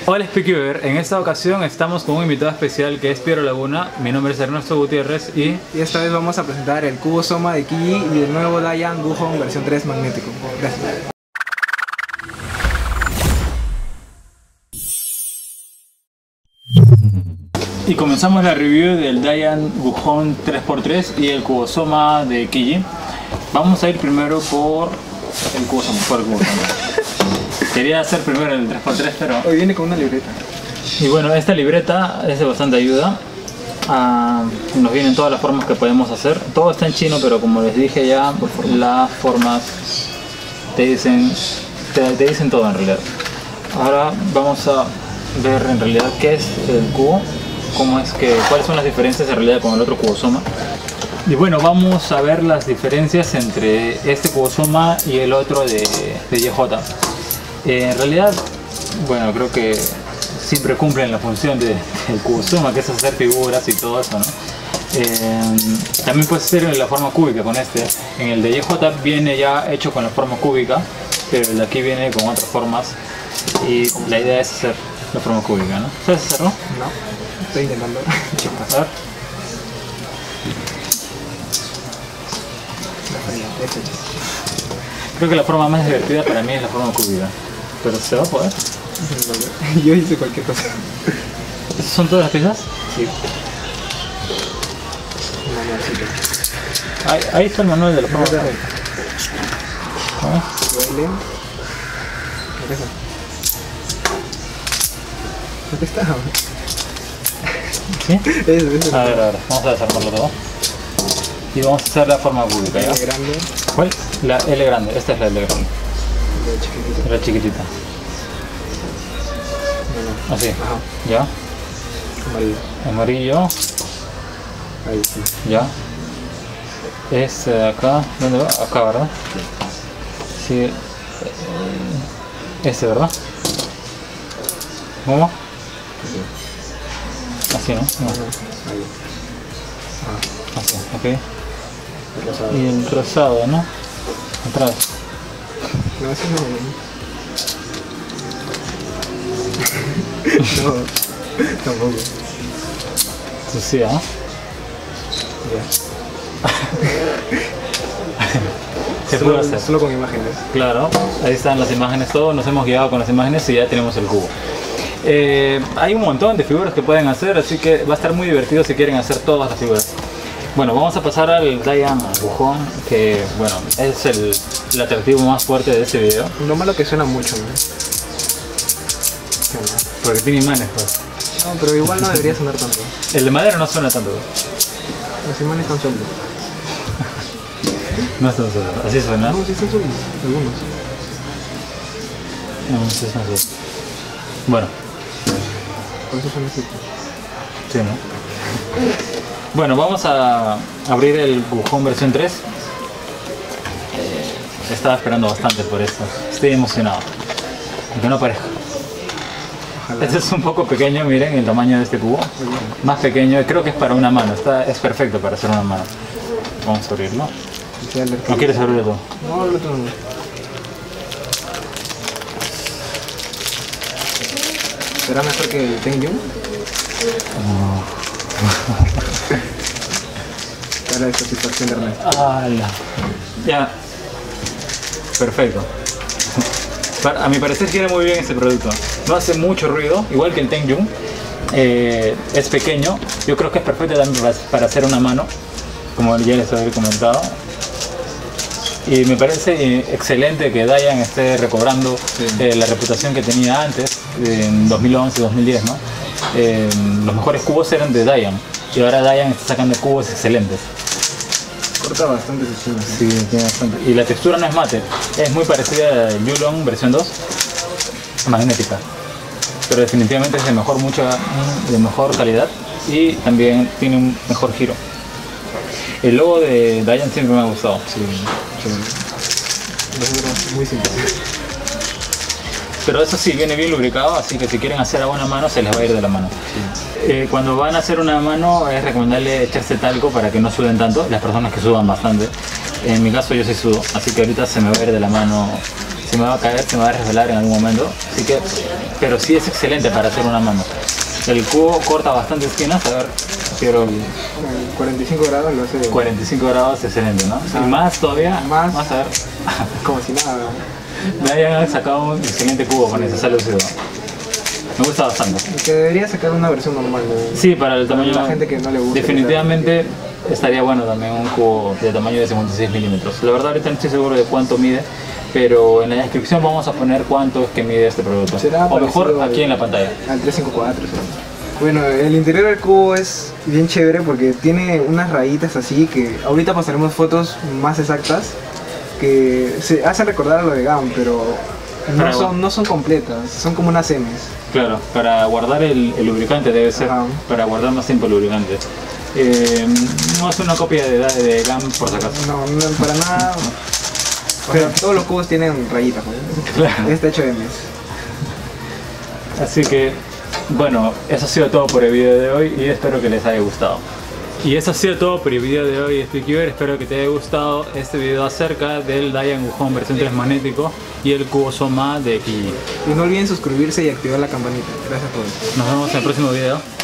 Hola Speakeover, en esta ocasión estamos con un invitado especial que es Piero Laguna. Mi nombre es Ernesto Gutiérrez y esta vez vamos a presentar el cubo Soma de Kiji y el nuevo Dayan Wuhong versión 3 magnético. Gracias. Y comenzamos la review del Dayan Wuhong 3x3 y el cubo Soma de Kiji. Vamos a ir primero por el cubo Soma, Quería hacer primero el 3x3, pero... Hoy viene con una libreta. Y bueno, esta libreta es de bastante ayuda. Nos vienen todas las formas que podemos hacer. Todo está en chino, pero como les dije ya, las formas te dicen todo en realidad. Ahora vamos a ver en realidad qué es el cubo, cuáles son las diferencias en realidad con el otro cubo Soma. Y bueno, vamos a ver las diferencias entre este cubo Soma y el otro de YJ. En realidad, bueno, creo que siempre cumplen la función del cubo Soma, que es hacer figuras y todo eso, ¿no? También puede ser en la forma cúbica con este. En el de YJ viene ya hecho con la forma cúbica, pero el de aquí viene con otras formas y la idea es hacer la forma cúbica, ¿no? ¿Sabes hacerlo? No, estoy intentando. A ver. Creo que la forma más divertida para mí es la forma cúbica. ¿Pero se va a poder? Yo hice cualquier cosa. ¿Esas son todas las piezas? Sí. Ahí está el manual de la forma cúbica. Duele. ¿Dónde está? ¿Sí? Eso. A ver, vamos a desarmarlo todo. Y vamos a hacer la forma cúbica, ¿ya? L grande. ¿Cuál? La L grande, esta es la L grande. La chiquitita. No. Así. Ajá. ¿Ya? Amarillo. Ahí sí. ¿Ya? Este de acá. ¿Dónde va? Acá, ¿verdad? Sí. Este, ¿verdad? ¿Cómo? Así, ¿no? No. Ahí. Así, ok. El rosado. Y el rosado, ¿no? Atrás. No, ese no. No, tampoco. Sí, ¿ah? Ya. Se puede hacer. Solo con imágenes. Claro, ahí están las imágenes, todos nos hemos guiado con las imágenes y ya tenemos el cubo. Hay un montón de figuras que pueden hacer, así que va a estar muy divertido si quieren hacer todas las figuras. Bueno, vamos a pasar al Dayan Wuhong, que bueno, es el atractivo más fuerte de este video. Lo malo que suena mucho, ¿no? Porque tiene imanes, pues. No, pero igual no debería sonar tanto. El de madera no suena tanto. Los imanes están sueltos. No está solo, así suena. No, sí están sueltos, algunos. No, sí suena así. Bueno. Por eso suena así. Sí, ¿no? Bueno, vamos a abrir el Wuhong versión 3. Estaba esperando bastante por esto. Estoy emocionado. Aunque no parezca. Ojalá. Este es un poco pequeño, miren el tamaño de este cubo. Más pequeño, creo que es para una mano. Es perfecto para hacer una mano. Vamos a abrirlo. ¿No quieres abrirlo tú? No, el otro no. ¿Será mejor que el Tengyun? No. Cara de satisfacción de Ernesto. ¡Hala! Ya. Perfecto. A mi parecer quiere muy bien este producto. No hace mucho ruido, igual que el Tengyun. Es pequeño. Yo creo que es perfecto también para hacer una mano, como ya les había comentado. Y me parece excelente que Dayan esté recobrando la reputación que tenía antes, en 2011-2010, ¿no? Los mejores cubos eran de Dayan y ahora Dayan está sacando cubos excelentes. Corta bastante su chino. Sí, tiene bastante. Y la textura no es mate, es muy parecida al Yulong versión 2, magnética. Pero definitivamente es de mejor calidad y también tiene un mejor giro. El logo de Dayan siempre me ha gustado. Sí. Muy simple. Pero eso sí, viene bien lubricado, así que si quieren hacer a buena mano se les va a ir de la mano. Sí. Cuando van a hacer una mano es recomendable echarse talco para que no suden tanto, las personas que sudan bastante. En mi caso yo sí sudo, así que ahorita se me va a ir de la mano se me va a caer, se me va a resbalar en algún momento. Así que, pero sí es excelente para hacer una mano. El cubo corta bastante esquinas, a ver, quiero... 45 grados lo hace 45 grados, excelente, ¿no? Y más todavía, Más. a ver. como si nada. Me hayan sacado un excelente cubo con ese lucido. Me gusta bastante. Que debería sacar una versión normal. Sí, para el tamaño... la gente que no le gusta. Definitivamente estaría bueno también un cubo de tamaño de 56 milímetros. La verdad ahorita no estoy seguro de cuánto mide, pero en la descripción vamos a poner cuánto es que mide este producto. Será o mejor parecido aquí en la pantalla. Al 354. ¿Sí? Bueno, el interior del cubo es bien chévere porque tiene unas rayitas así que ahorita pasaremos fotos más exactas que se hacen recordar a lo de GAN, pero no son completas, son como unas M's. Claro, para guardar el lubricante debe ser, Ajá. para guardar más tiempo el lubricante. No es una copia de GAN por si acaso. No, para nada. O sea, todos los cubos tienen rayitas, ¿no? Claro. Está hecho de M's. Así que, bueno, eso ha sido todo por el video de hoy y espero que les haya gustado. Y eso ha sido todo por el video de hoy de Speakeover. Espero que te haya gustado este video acerca del Dayan Gujón versión 3 magnético y el cubo Soma de Kiyi. Y no olviden suscribirse y activar la campanita. Gracias por eso. Nos vemos en el próximo video.